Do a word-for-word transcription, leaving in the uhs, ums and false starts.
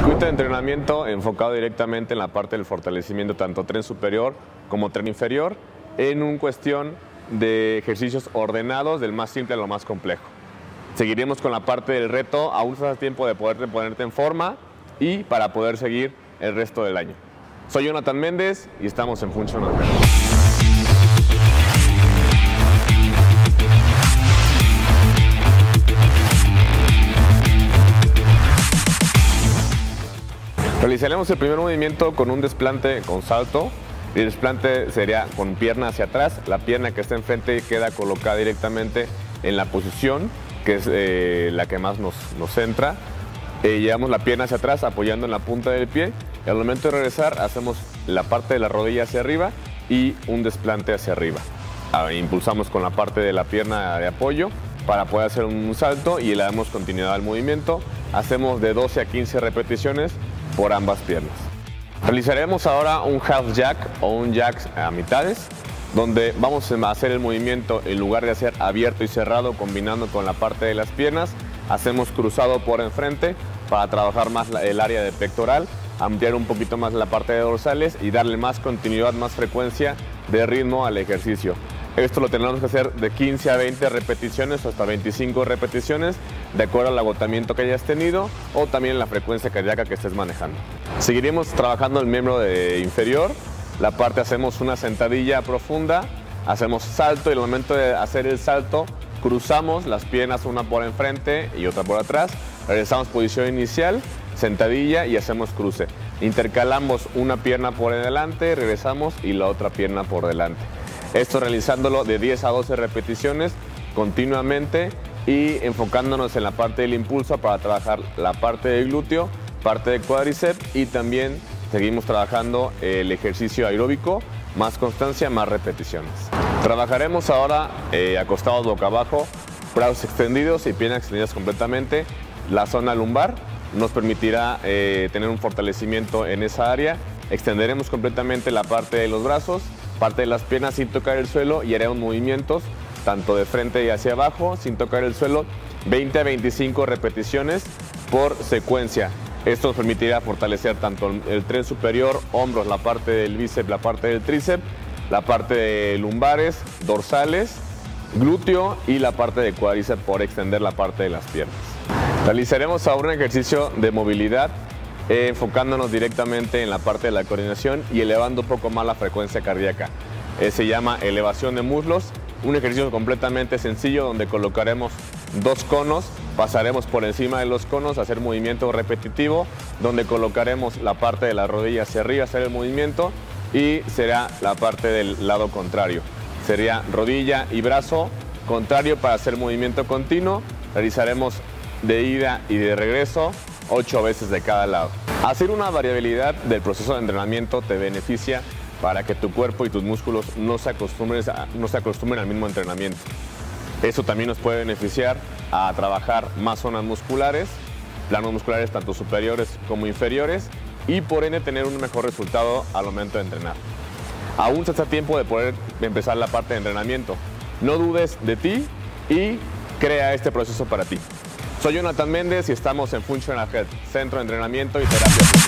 Circuito de entrenamiento enfocado directamente en la parte del fortalecimiento tanto tren superior como tren inferior en una cuestión de ejercicios ordenados del más simple a lo más complejo. Seguiremos con la parte del reto, aún estás a tiempo de poderte ponerte en forma y para poder seguir el resto del año. Soy Jonathan Méndez y estamos en Functional Health. Realizaremos el primer movimiento con un desplante con salto. El desplante sería con pierna hacia atrás. La pierna que está enfrente queda colocada directamente en la posición que es eh, la que más nos, nos centra. Eh, llevamos la pierna hacia atrás apoyando en la punta del pie y al momento de regresar hacemos la parte de la rodilla hacia arriba y un desplante hacia arriba. Ah, impulsamos con la parte de la pierna de apoyo para poder hacer un salto y le damos continuidad al movimiento. Hacemos de doce a quince repeticiones por ambas piernas. Realizaremos ahora un half jack o un jack a mitades, donde vamos a hacer el movimiento en lugar de hacer abierto y cerrado combinando con la parte de las piernas, hacemos cruzado por enfrente para trabajar más el área de pectoral, ampliar un poquito más la parte de dorsales y darle más continuidad, más frecuencia de ritmo al ejercicio. Esto lo tenemos que hacer de quince a veinte repeticiones o hasta veinticinco repeticiones, de acuerdo al agotamiento que hayas tenido o también la frecuencia cardíaca que estés manejando. Seguiremos trabajando el miembro de inferior. La parte hacemos una sentadilla profunda, hacemos salto y al momento de hacer el salto cruzamos las piernas una por enfrente y otra por atrás. Regresamos posición inicial, sentadilla y hacemos cruce. Intercalamos una pierna por delante, regresamos y la otra pierna por delante. Esto realizándolo de diez a doce repeticiones continuamente y enfocándonos en la parte del impulso para trabajar la parte del glúteo, parte del cuádriceps y también seguimos trabajando el ejercicio aeróbico, más constancia, más repeticiones. Trabajaremos ahora eh, acostados boca abajo, brazos extendidos y piernas extendidas completamente. La zona lumbar nos permitirá eh, tener un fortalecimiento en esa área. Extenderemos completamente la parte de los brazos, parte de las piernas sin tocar el suelo y haremos movimientos tanto de frente y hacia abajo sin tocar el suelo, veinte a veinticinco repeticiones por secuencia. Esto nos permitirá fortalecer tanto el tren superior, hombros, la parte del bíceps, la parte del tríceps, la parte de lumbares, dorsales, glúteo y la parte de cuádriceps por extender la parte de las piernas. Realizaremos ahora un ejercicio de movilidad eh, enfocándonos directamente en la parte de la coordinación y elevando un poco más la frecuencia cardíaca. Eh, se llama elevación de muslos, un ejercicio completamente sencillo donde colocaremos dos conos, pasaremos por encima de los conos a hacer movimiento repetitivo, donde colocaremos la parte de la rodilla hacia arriba, hacer el movimiento y será la parte del lado contrario. Sería rodilla y brazo contrario para hacer movimiento continuo. Realizaremos de ida y de regreso ocho veces de cada lado. Hacer una variabilidad del proceso de entrenamiento te beneficia para que tu cuerpo y tus músculos no se acostumbren, a, no se acostumbren al mismo entrenamiento. Eso también nos puede beneficiar a trabajar más zonas musculares, planos musculares tanto superiores como inferiores y por ende tener un mejor resultado al momento de entrenar. Aún está a tiempo de poder empezar la parte de entrenamiento. No dudes de ti y crea este proceso para ti. Soy Jonathan Méndez y estamos en Functional Health, Centro de Entrenamiento y Terapia.